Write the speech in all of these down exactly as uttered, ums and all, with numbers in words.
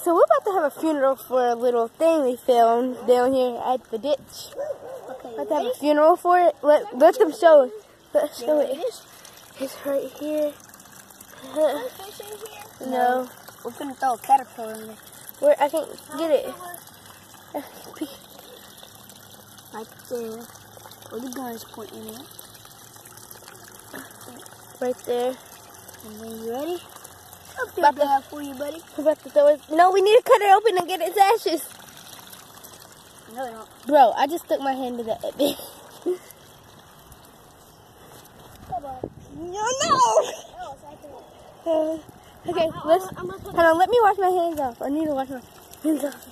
so we're about to have a funeral for a little thing we filmed down here at the ditch. Okay, about to have a funeral for it. Let, let them show it. Let's show it. It's right here. Uh, fish in here? No. We're gonna throw a caterpillar in there. Where I can't get it. Right there. Where the gun is pointing at. Right there. And then you ready? I'll feel About to- bad for you, buddy. I'm about to throw it. No, we need to cut it open and get its ashes. No, we don't. Bro, I just stuck my hand in that bit. Bye-bye. No, no. Uh, okay, I- I- let's. I'm gonna put Hold on, let me wash my hands off. I need to wash my hands off.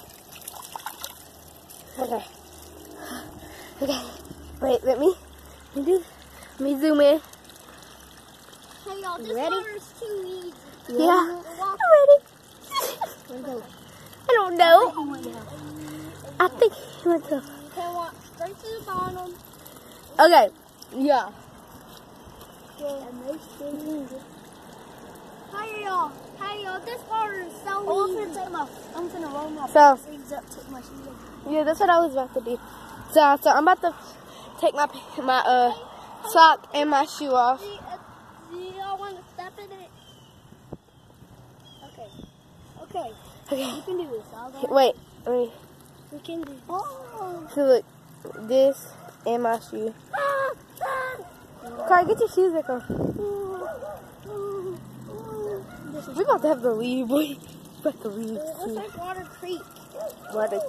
Okay. Okay. Wait, let me. Let me, do, let me zoom in. Hey, y'all, this ready? water is too easy. Yeah. We'll walk. I'm ready. Where'd it go? I don't know. He went down. I think he went to. You can walk straight to the bottom. Okay. Yeah. And make sure you Hi, y'all. Hi, y'all. This water is so Oh, easy. I'm gonna take my, I'm gonna roll my So- sleeves up, take my shoes off. Yeah, that's what I was about to do. So, so I'm about to take my my uh sock and my shoe off. Do, uh, do y'all want to step in it? Okay. Okay. Okay. You can do this. I'll go. Wait. Wait. We can do Oh. So look, this and my shoe. Carl, get your shoes back on. This is We're about to have to leave, boy. We're about to leave. It looks like Water Creek. Water.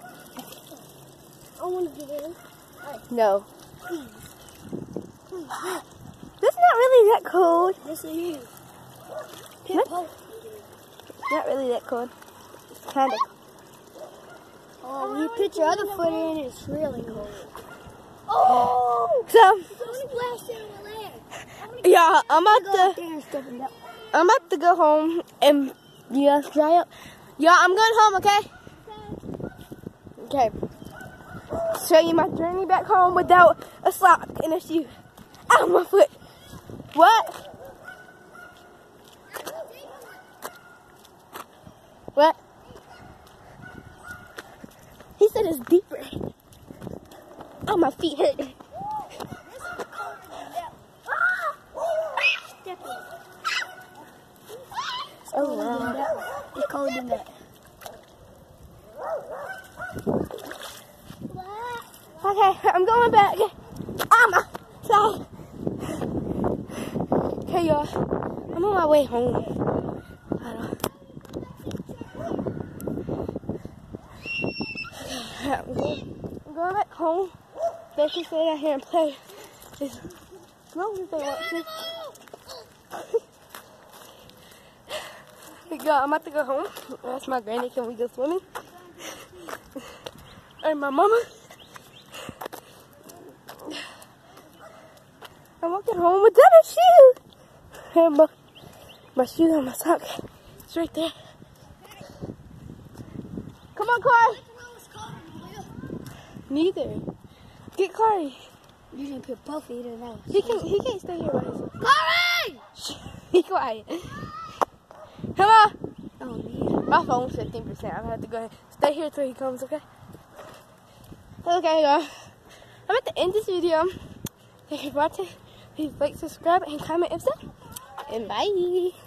I want to get in. No. Please. Please. That's not really that cold. This is you. What? Poke. Not really that cold. It's kind of. Oh, when you put your other foot in, it's really cold. Oh! So, Don't splash in my leg. yeah, I'm Go about up to. there and step it up. I'm about to go home and you guys dry up. Yeah, I'm going home, okay? Okay. Show you my journey back home without a sock and a shoe. Ow, my foot. What? What? He said it's deeper. Oh, my feet hurt. Oh, wow. It's colder than that. Okay, I'm going back. Ah, my side. Okay, y'all. I'm on my way home. I don't. I'm going, I'm going back home. They can stay out here and play as long as they want to. Y'all, I'm about to go home. Ask my granny, can we go swimming? And my mama. I'm walking home without a shoe. And my, my shoe and my sock. It's right there. Come on, Corey. Neither. Get Corey. You can put both feet in there. He can. He can't stay here by himself. Corey! Shh. Be quiet. Come on. Oh, man. My phone's fifteen percent. I'm gonna have to go ahead. Stay here till he comes, okay? Okay, y'all. I'm at the end of this video. Thank you for watching. Please like, subscribe, and comment if so. And bye.